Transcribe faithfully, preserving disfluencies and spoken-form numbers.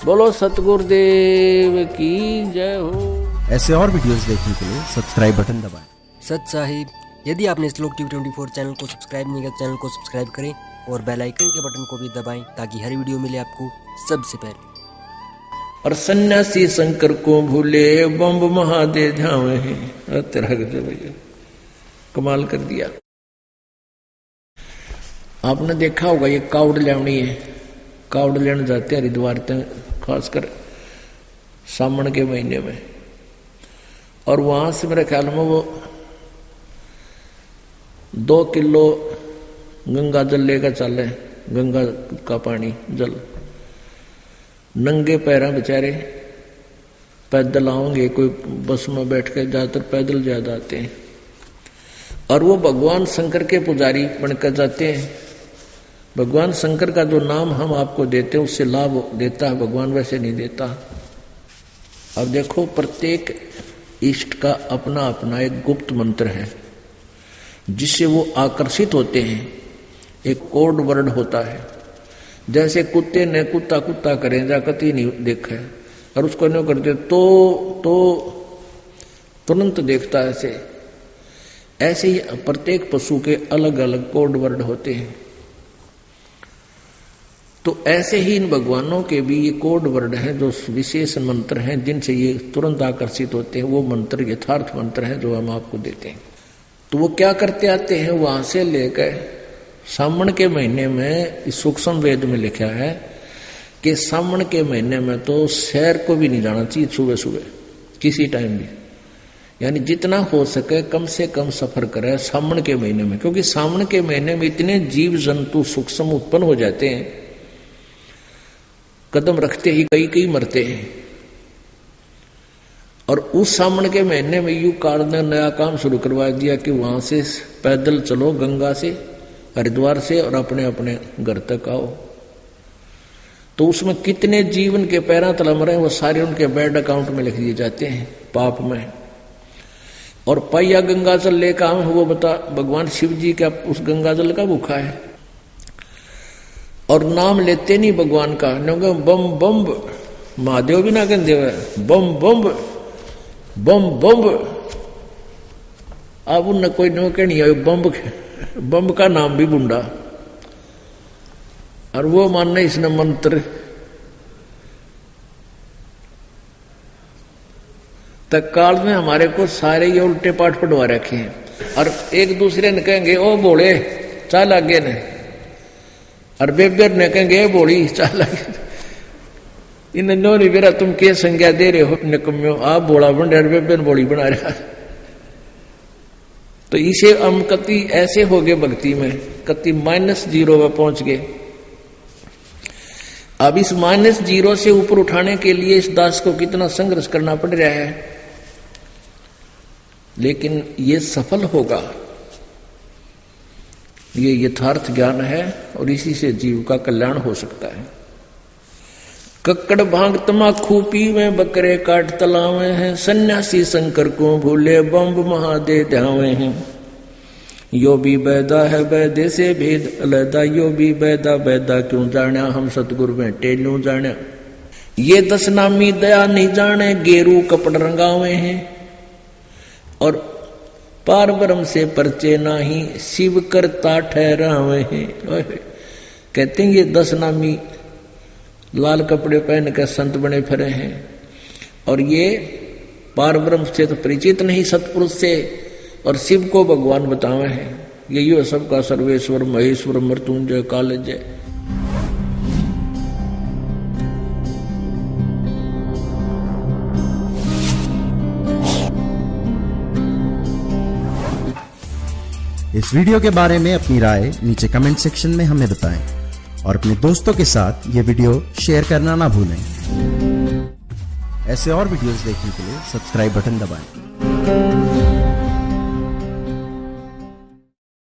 बोलो सतगुरुदेव की जय हो। ऐसे और वीडियोस देखने के लिए सब्सक्राइब बटन दबाएं। सत साहिब, यदि आपने श्लोक टीवी चौबीस चैनल को सब्सक्राइब नहीं किया, चैनल को सब्सक्राइब करें और बेल आइकन के बटन को भी दबाएं ताकि हर वीडियो मिले आपको सबसे पहले। और सन्यासी शंकर को भूले बम्ब महादेव ध्यावे हैं। तेरा भैया कमाल कर दिया। आपने देखा होगा ये कावड़ लेवनी है, कावड़ लेने जाते हैं हरिद्वार तक, खासकर सावन के महीने में। और वहां से मेरे ख्याल में वो दो किलो गंगा जल लेकर चले, गंगा का पानी जल। नंगे पैर बेचारे पैदल आओगे, कोई बस में बैठ कर ज्यादातर पैदल ज्यादा आते हैं। और वो भगवान शंकर के पुजारी बनकर जाते हैं। भगवान शंकर का जो नाम हम आपको देते हैं उससे लाभ देता है भगवान, वैसे नहीं देता। अब देखो, प्रत्येक इष्ट का अपना अपना एक गुप्त मंत्र है जिससे वो आकर्षित होते हैं। एक कोड वर्ड होता है, जैसे कुत्ते ने कुत्ता कुत्ता करें जा कति नहीं देखा है, और उसको नहीं करते तो तो तुरंत देखता है। ऐसे ऐसे ही प्रत्येक पशु के अलग अलग कोड वर्ड होते हैं। तो ऐसे ही इन भगवानों के भी ये कोड वर्ड हैं, जो विशेष मंत्र हैं जिनसे ये तुरंत आकर्षित होते हैं। वो मंत्र यथार्थ मंत्र हैं जो हम आपको देते हैं। तो वो क्या करते आते हैं, वहां से लेकर सावन के महीने में सूक्ष्म वेद में लिखा है कि सावन के महीने में तो शहर को भी नहीं जाना चाहिए सुबह सुबह किसी टाइम भी। यानी जितना हो सके कम से कम सफर करे सावन के महीने में, क्योंकि सावन के महीने में इतने जीव जंतु सूक्ष्म उत्पन्न हो जाते हैं, कदम रखते ही कई कई मरते हैं। और उस सावन के महीने में यू कार ने नया काम शुरू करवा दिया कि वहां से पैदल चलो गंगा से, हरिद्वार से, और अपने अपने घर तक आओ। तो उसमें कितने जीवन के पैरा तलम रहे हैं वो सारे उनके बैंक अकाउंट में लिख दिए जाते हैं पाप में। और पैया गंगा जल लेकर आए वो बता भगवान शिव जी का उस गंगा जल का भूखा है, और नाम लेते नहीं भगवान का। बम बम महादेव भी ना कहते हुए बम बम बम बम। अब उन कोई नो के नहीं है बम, बम का नाम भी बुंडा। और वो मानने इसने मंत्र तत्काल में हमारे को सारे ये उल्टे पाठ पढ़वा रखे हैं। और एक दूसरे ने कहेंगे ओ बोले चाल आगे ने, और बेबर ने कहेंगे बोली चाल आगे। इन नो नहीं बेरा तुम क्या संज्ञा दे रहे हो निकम्यो, आप बोला बन रहे बेबर बोली बना रहा। तो इसे हम कति ऐसे हो गए भक्ति में, कति माइनस जीरो में पहुंच गए। अब इस माइनस जीरो से ऊपर उठाने के लिए इस दास को कितना संघर्ष करना पड़ रहा है, लेकिन ये सफल होगा। ये यथार्थ ज्ञान है और इसी से जीव का कल्याण हो सकता है। कक्कड़ भांग तमाखू पीवे, बकरे काट तलावे हैं, सन्यासी शंकर को भूले बम्ब महादेव ध्यावे हैं। यो भी बैदा है बैदे से भेद अलैदा, यो भी बैदा बैदा क्यों जाना, हम सतगुरु में टेलू जाना। ये दस नामी दया नहीं जाने, गेरू कपड़ रंगावे हैं, और पार ब्रह्म से परचे नाही, शिव करता ठहरावे हैं। कहते हैं ये दस नामी लाल कपड़े पहन कर संत बने फिरे हैं, और ये पार ब्रह्म से तो परिचित नहीं सतपुरुष से, और शिव को भगवान बतावे हैं। यही हो सबका सर्वेश्वर महेश्वर मृत्युंजय कालजय। इस वीडियो के बारे में अपनी राय नीचे कमेंट सेक्शन में हमें बताएं, और अपने दोस्तों के साथ ये वीडियो शेयर करना ना भूलें। ऐसे और वीडियोस देखने के लिए सब्सक्राइब बटन दबाएं।